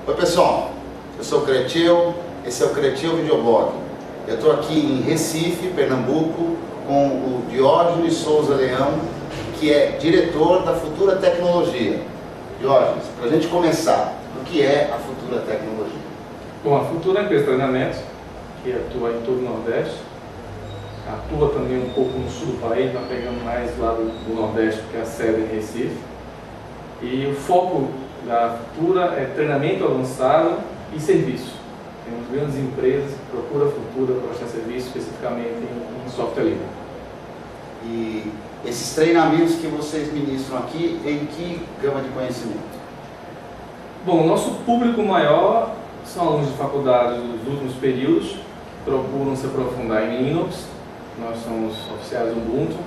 Oi pessoal, eu sou o Cretil, esse é o Cretil Videoblog. Eu estou aqui em Recife, Pernambuco, com o Diógenes Souza Leão, que é diretor da Futura Tecnologia. Diógenes, para a gente começar, o que é a Futura Tecnologia? Bom, a Futura é uma empresa de treinamento que atua em todo o Nordeste, atua também um pouco no sul do país, mas pegando mais lá do Nordeste, porque a sede é em Recife. E o foco da Futura é treinamento avançado e serviço. Temos grandes empresas que procuram a Futura para prestar serviço especificamente em software livre. E esses treinamentos que vocês ministram aqui, em que gama de conhecimento? Bom, o nosso público maior são alunos de faculdade dos últimos períodos, que procuram se aprofundar em Linux, nós somos oficiais do Ubuntu,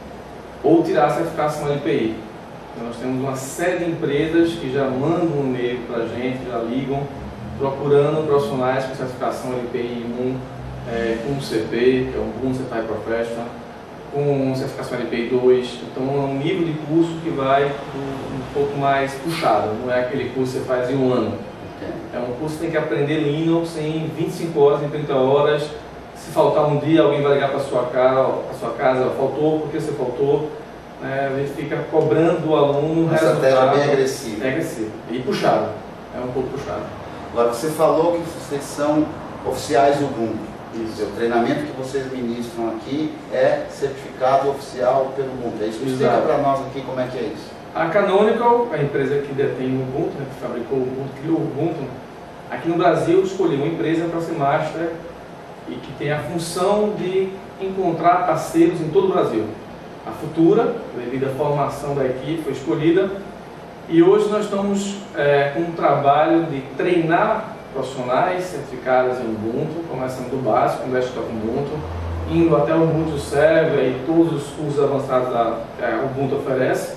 ou tirar a certificação LPI. Então, nós temos uma série de empresas que já mandam um e-mail para a gente, já ligam, procurando profissionais com certificação LPI 1, com o CP, que é o Ubuntu Certified Professional, com certificação LPI 2. Então é um nível de curso que vai um pouco mais puxado, não é aquele curso que você faz em um ano. É um curso que tem que aprender Linux em 25 horas, em 30 horas. Se faltar um dia, alguém vai ligar para a sua casa, faltou, por que você faltou? A gente fica cobrando do aluno uma estratégia bem agressiva. É agressivo e puxado, é um pouco puxado. Agora, você falou que vocês são oficiais do Ubuntu. Isso. O treinamento que vocês ministram aqui é certificado oficial pelo Ubuntu. É isso? Explica Exato. para nós aqui como é que é isso. A Canonical, a empresa que detém o Ubuntu, que fabricou o Ubuntu, criou o Ubuntu, aqui no Brasil escolheu uma empresa para ser master e que tem a função de encontrar parceiros em todo o Brasil. A Futura, devido à formação da equipe, foi escolhida e hoje nós estamos com um trabalho de treinar profissionais certificados em Ubuntu, começando do básico, no desktop Ubuntu, indo até o Ubuntu Server e todos os cursos avançados que a Ubuntu oferece,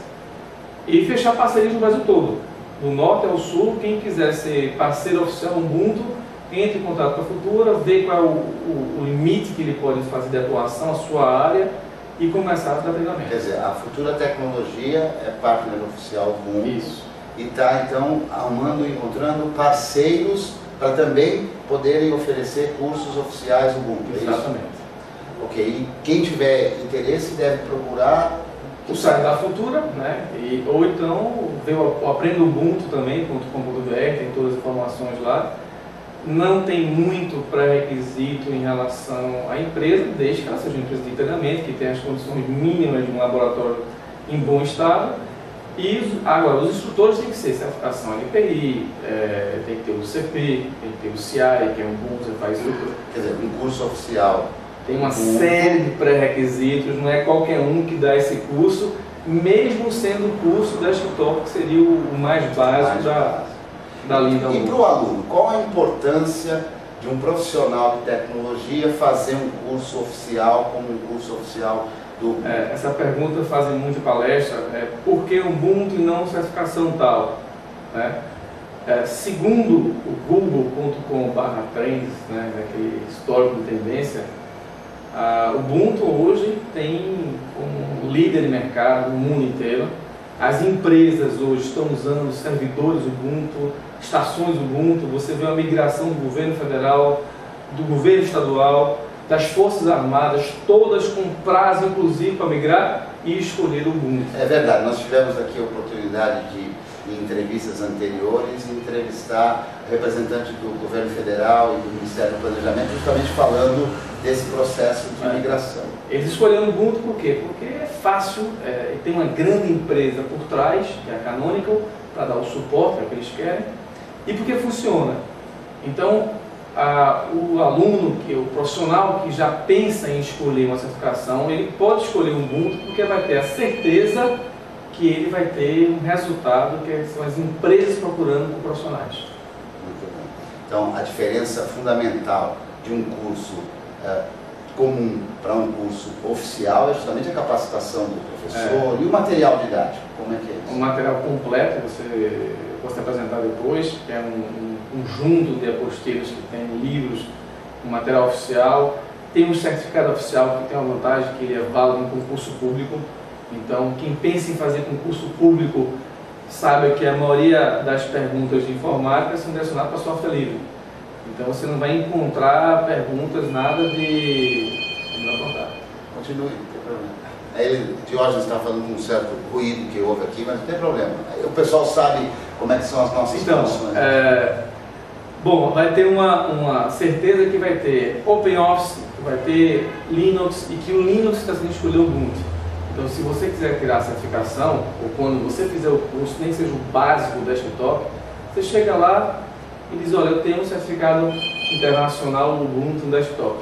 e fechar parcerias no Brasil todo, do norte ao sul. Quem quiser ser parceiro oficial Ubuntu, entre em contato com a Futura, vê qual é o limite que ele pode fazer de atuação, a sua área, e começar a dar treinamento. Quer dizer, a Futura Tecnologia é partner oficial do Ubuntu. Isso. E está então arrumando e encontrando parceiros para também poderem oferecer cursos oficiais do Ubuntu. É Exatamente. isso? Ok, e quem tiver interesse deve procurar O site da Futura, né? Ou então ver o Aprenda Ubuntu também.com.br, tem todas as informações lá. Não tem muito pré-requisito em relação à empresa, desde que ela seja uma empresa de treinamento, que tenha as condições mínimas de um laboratório em bom estado. E agora, os instrutores têm que ser certificação LPI, tem que ter o CP, tem que ter o CI, que é um Ubuntu Certified Instructor. Quer dizer, um curso oficial. Tem uma série de pré-requisitos, não é qualquer um que dá esse curso, mesmo sendo o curso desktop, que seria o mais básico da linha da E Ubuntu. para o aluno, qual a importância de um profissional de tecnologia fazer um curso oficial como um curso oficial do Ubuntu? Essa pergunta fazem muito palestra, por que Ubuntu e não certificação tal? Segundo o google.com/trends, aquele histórico de tendência, o Ubuntu hoje tem como líder de mercado no mundo inteiro. As empresas hoje estão usando servidores Ubuntu, estações Ubuntu. Você vê uma migração do governo federal, do governo estadual, das Forças Armadas, todas com prazo inclusive para migrar e escolher o Ubuntu. É verdade, nós tivemos aqui a oportunidade de, em entrevistas anteriores, entrevistar representantes do governo federal e do Ministério do Planejamento, justamente falando desse processo de migração. Eles escolheram o Ubuntu por quê? Porque é fácil, e tem uma grande empresa por trás, que é a Canonical, para dar o suporte que eles querem, e porque funciona. Então, o aluno, o profissional que já pensa em escolher uma certificação, ele pode escolher o Ubuntu porque vai ter a certeza que ele vai ter um resultado que são as empresas procurando por profissionais. Muito bom. Então, a diferença fundamental de um curso comum para um curso oficial é justamente a capacitação do professor e o material didático. Como é que é isso? Um material completo, você pode apresentar depois, que é um conjunto de apostilas que tem livros, um material oficial. Tem um certificado oficial que tem uma vantagem, que ele é válido em concurso público. Então, quem pensa em fazer concurso público saiba que a maioria das perguntas de informática são direcionadas para software livre. Então você não vai encontrar perguntas nada de... Não contar. Continue, não tem problema. Aí, Diógenes está falando com um certo ruído que houve aqui, mas não tem problema. Aí, o pessoal sabe como é que são as nossas funções. Bom, vai ter uma certeza que vai ter OpenOffice, vai ter Linux e que o Linux está sendo escolhido o Ubuntu. Então, se você quiser tirar a certificação, ou quando você fizer o curso, nem que seja o básico do desktop, você chega lá e diz, olha, eu tenho um certificado internacional Ubuntu no desktop.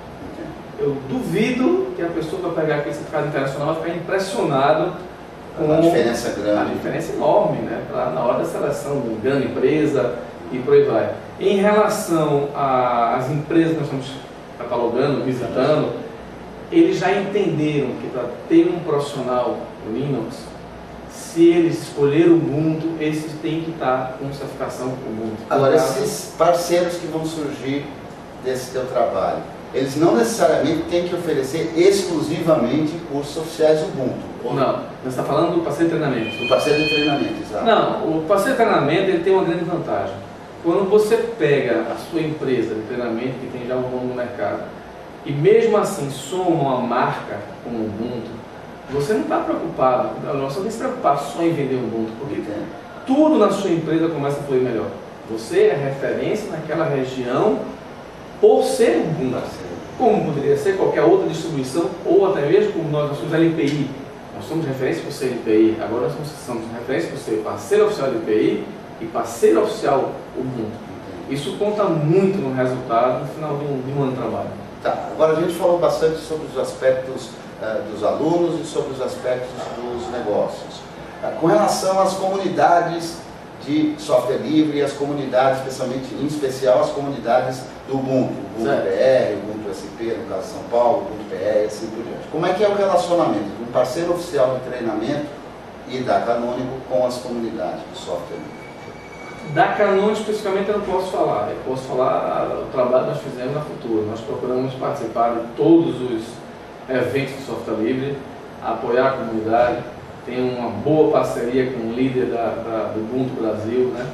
Eu duvido que a pessoa vai pegar aquele certificado internacional e vai ficar impressionado com a diferença grande. A diferença enorme, né? Na hora da seleção de grande empresa e por aí vai. Em relação às empresas que nós estamos catalogando, visitando, eles já entenderam que para ter um profissional Linux, se eles escolheram o Ubuntu, esses têm que estar com certificação Ubuntu. Agora, esses parceiros que vão surgir desse teu trabalho, eles não necessariamente têm que oferecer exclusivamente cursos oficiais Ubuntu. Não, você está falando do parceiro de treinamento. Do parceiro de treinamento, exato. Não, o parceiro de treinamento ele tem uma grande vantagem. Quando você pega a sua empresa de treinamento, que tem já um nome no mercado, e mesmo assim soma uma marca como o Ubuntu, você não está preocupado, você não tem que se preocupar só em vender o Ubuntu, porque tudo na sua empresa começa a fluir melhor. Você é referência naquela região por ser Ubuntu, como poderia ser qualquer outra distribuição, ou até mesmo como nós somos LPI. Nós somos referência por ser LPI, agora nós somos referência por ser parceiro oficial LPI e parceiro oficial Ubuntu. Isso conta muito no resultado no final de um ano de trabalho. Tá, agora a gente falou bastante sobre os aspectos dos alunos e sobre os aspectos dos negócios. Com relação às comunidades de software livre e as comunidades, especialmente, em especial as comunidades do Ubuntu, Ubuntu BR, Ubuntu SP, no caso de São Paulo, Ubuntu BR e assim por diante. Como é que é o relacionamento de um parceiro oficial de treinamento e da Canônico com as comunidades de software livre? Da Canônico especificamente eu não posso falar, eu posso falar o trabalho que nós fizemos na Futura. Nós procuramos participar de todos os eventos de software livre, apoiar a comunidade, tem uma boa parceria com o líder do Ubuntu Brasil, né?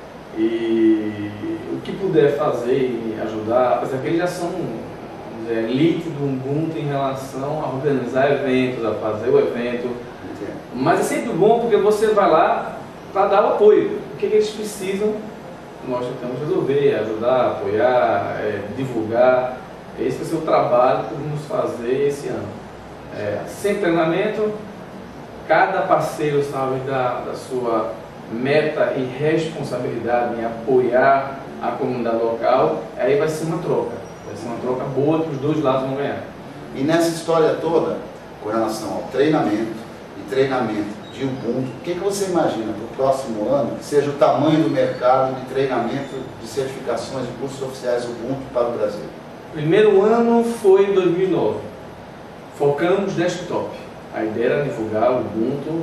E o que puder fazer e ajudar, apesar que eles já são elite do Ubuntu em relação a organizar eventos, a fazer o evento, mas é sempre bom porque você vai lá para dar o apoio. O que eles precisam, nós tentamos resolver, ajudar, apoiar, divulgar. Esse vai ser o trabalho que vamos fazer esse ano. Sem treinamento, cada parceiro sabe da sua meta e responsabilidade em apoiar a comunidade local, aí vai ser uma troca boa que os dois lados vão ganhar. E nessa história toda, com relação ao treinamento e treinamento de Ubuntu, o que você imagina para o próximo ano que seja o tamanho do mercado de treinamento de certificações de cursos oficiais Ubuntu para o Brasil? Primeiro ano foi em 2009, focamos desktop. A ideia era divulgar o Ubuntu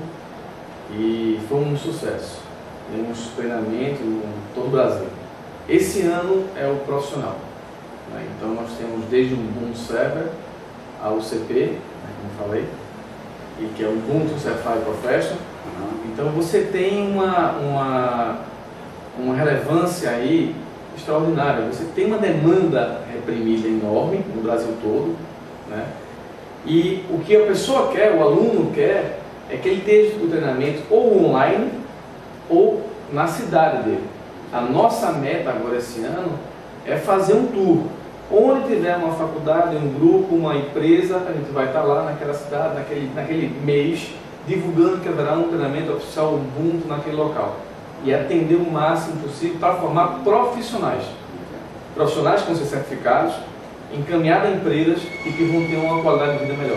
e foi um sucesso. Temos treinamento em todo o Brasil. Esse ano é o profissional. Né? Então nós temos desde o Ubuntu Server ao UCP, né, como falei, e que é o Ubuntu Certified Professional. Então você tem uma relevância aí extraordinária. Você tem uma demanda reprimida enorme no Brasil todo, né? E o que a pessoa quer, o aluno quer, é que ele esteja o treinamento ou online ou na cidade dele. A nossa meta agora esse ano é fazer um tour. Onde tiver uma faculdade, um grupo, uma empresa, a gente vai estar lá naquela cidade, naquele mês, divulgando que haverá um treinamento oficial Ubuntu naquele local. E atender o máximo possível para formar profissionais. Profissionais que vão ser certificados, encaminhados a empresas e que vão ter uma qualidade de vida melhor.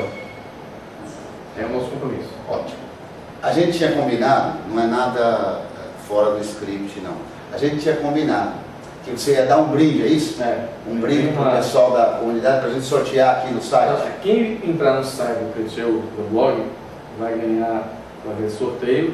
É o nosso compromisso. Ótimo. A gente tinha combinado, não é nada fora do script não, a gente tinha combinado que você ia dar um brinde, é isso? Um brinde para o pessoal da comunidade, para a gente sortear aqui no site. Quem entrar no site do blog vai ganhar, vai ver sorteio,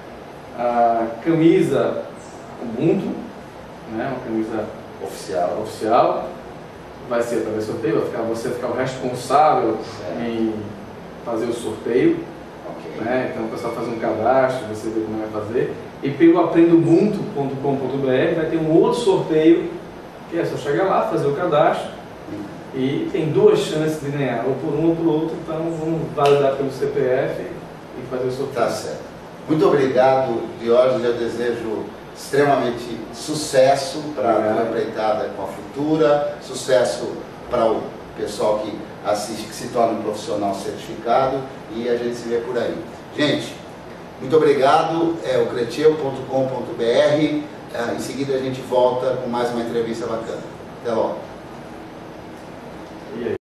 a camisa Ubuntu, né, uma camisa oficial. Vai ser através do sorteio, você ficar o responsável em fazer o sorteio. né? Então o pessoal faz um cadastro, você vê como vai fazer. E pelo aprendubuntu.com.br vai ter um outro sorteio, que é só chegar lá, fazer o cadastro, e tem 2 chances de ganhar, ou por um ou por outro, então vamos validar pelo CPF e fazer o sorteio. Tá certo. Muito obrigado, Diógenes. Eu desejo extremamente sucesso para a tua empreitada com a Futura, sucesso para o pessoal que assiste, que se torna um profissional certificado, e a gente se vê por aí. Gente, muito obrigado. É o creteu.com.br. Em seguida a gente volta com mais uma entrevista bacana. Até logo.